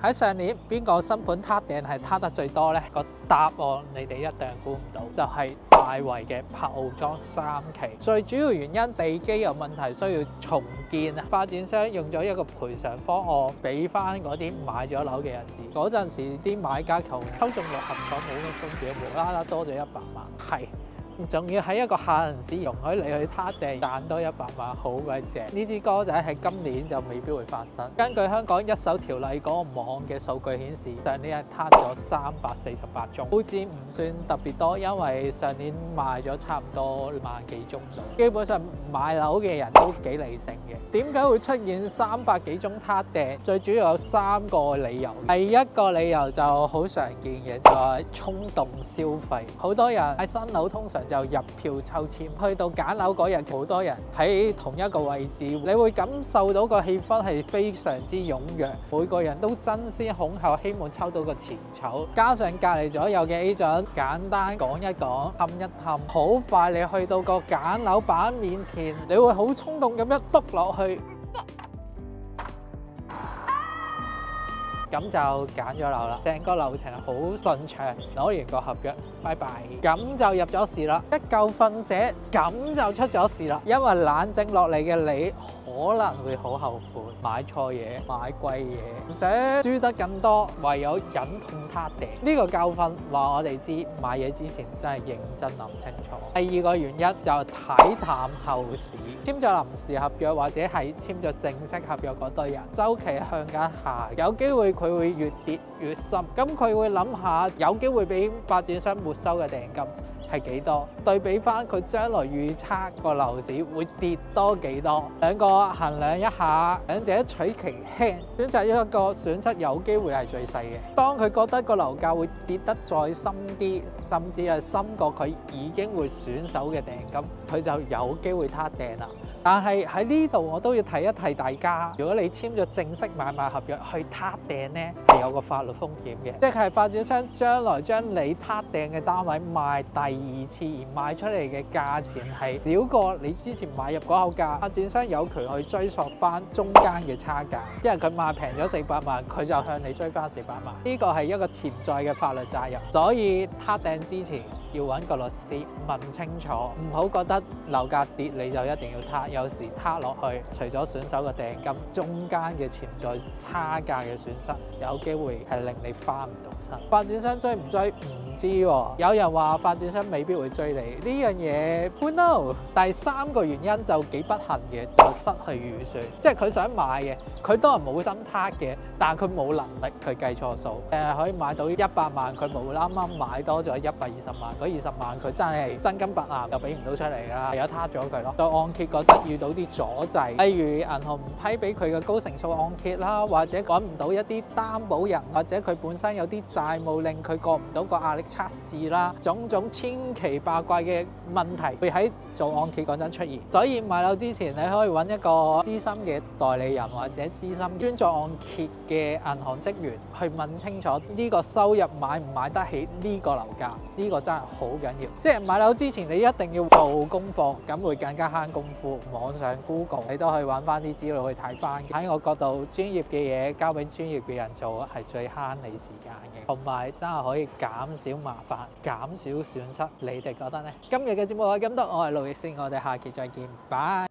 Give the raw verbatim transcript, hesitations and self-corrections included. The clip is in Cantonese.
喺上年邊個新盤撻訂係撻得最多呢？個答案你哋一定估唔到，就係、是、大圍嘅柏傲莊三期。最主要原因地基有問題，需要重建啊！發展商用咗一個賠償方案俾翻嗰啲買咗樓嘅人士。嗰陣時啲買家求抽中六合彩冇乜分別，無啦啦多咗一百萬，係。仲要喺一個限時容許你去撻訂賺多一百萬，好鬼正！呢支歌仔喺今年就未必會發生。根據香港一手條例嗰個網嘅數據顯示，上年係撻咗三百四十八宗，數字唔算特別多，因為上年賣咗差唔多萬幾宗度。基本上買樓嘅人都幾理性嘅。點解會出現三百幾宗撻訂？最主要有三個理由。第一個理由就好常見嘅，就係衝動消費。好多人喺新樓通常就入票抽籤，去到揀樓嗰日，好多人喺同一個位置，你會感受到個氣氛係非常之踴躍，每個人都爭先恐後希望抽到個前籌，加上隔離左右嘅 agent 簡單講一講，氹一氹，好快你去到個揀樓板面前，你會好衝動咁一篤落去。咁就揀咗樓啦，成個流程好順暢，攞完個合約，拜拜，咁就入咗市啦。一覺瞓醒，咁就出咗事啦。因為冷靜落嚟嘅你，可能會好後悔買錯嘢、買貴嘢，唔想輸得更多，唯有忍痛撻訂。呢個教訓話我哋知，買嘢之前真係認真諗清楚。第二個原因就睇淡後市，簽咗臨時合約或者係簽咗正式合約嗰堆人，週期向緊下，有機會佢會越跌越深。咁佢會諗下，有機會俾發展商沒收嘅訂金係幾多？對比翻佢將來預測個樓市會跌多幾多？兩個衡量一下，兩者取其輕，選擇一個損失有機會係最細嘅。當佢覺得個樓價會跌得再深啲，甚至係深過佢已經會損手嘅訂金，佢就有機會撻訂啦。但係喺呢度我都要提一提大家，如果你簽咗正式買賣合約去撻訂呢，係有個法律風險嘅，即係發展商將來將你撻訂嘅單位賣第二次而賣出嚟嘅價錢係少過你之前買入嗰口價，發展商有權去追溯翻中間嘅差價，即係佢賣平咗四百萬，佢就向你追翻四百萬，呢個係一個潛在嘅法律責任。所以撻訂之前要揾個律師問清楚，唔好覺得樓價跌你就一定要撻。有時撻落去，除咗損手嘅訂金，中間嘅潛在差價嘅損失，有機會係令你翻唔到身。發展商追唔追唔知喎、哦，有人話發展商未必會追你呢樣嘢 ，who know？第三個原因就幾不幸嘅，就失去預算，即係佢想買嘅，佢都係冇心撻嘅，但係佢冇能力，佢計錯數，誒可以買到一百萬，佢無啦啦買多咗一百二十萬，嗰二十萬佢真係真金白銀就俾唔到出嚟啦，有撻咗佢咯。到按揭嗰陣遇到啲阻滯，例如銀行唔批俾佢嘅高成數按揭啦，或者趕唔到一啲擔保人，或者佢本身有啲債務令佢過唔到個壓力測試啦，種種千奇百怪嘅問題會喺做按揭嗰陣出現。所以買樓之前你可以揾一個資深嘅代理人或者資深專做按揭嘅銀行職員去問清楚呢個收入買唔買得起呢個樓價，呢個真係好緊要。即係買樓之前你一定要做功課，咁會更加慳功夫。網上 Google 你都可以揾翻啲資料去睇翻。喺我角度，專業嘅嘢交俾專業嘅人做係最慳你時間嘅，同埋真係可以減少麻煩、減少損失。你哋覺得呢？今日嘅節目係咁多，我係盧奕先，我哋下期再見，拜。